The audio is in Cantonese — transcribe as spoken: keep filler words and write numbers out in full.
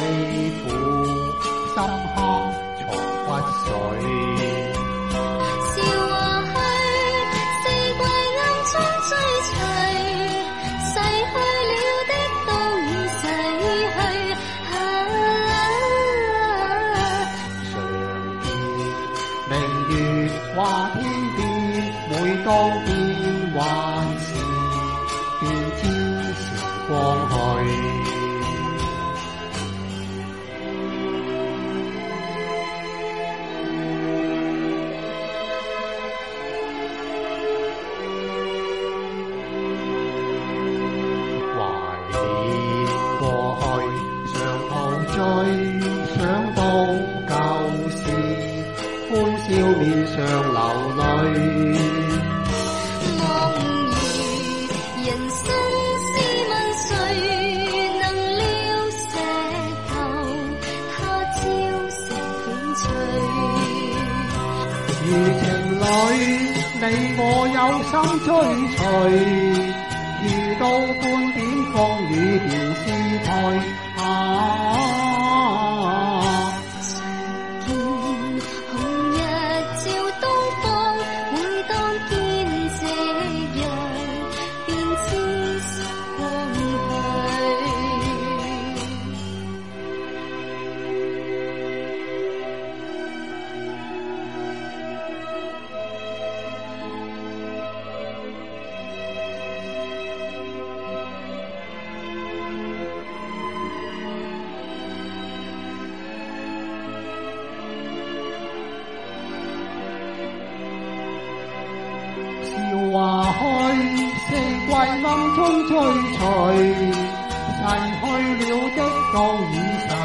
苦，深刻從不睡。 笑話去，四季暗中追隨，逝去了的都已逝去。啊， 常見明月話天邊，每當變幻時，便知時光去。懷念過去，常陶醉，想到舊時，歡笑面上流淚。 望如人生試問誰能料石頭，他朝夕點綴。 如情侶，你我有心追隨，遇到半點風雨便消退。啊， 常見紅日照東方，每當見夕陽，便知時光笑話去，四季暗中追隨，逝去了的都已逝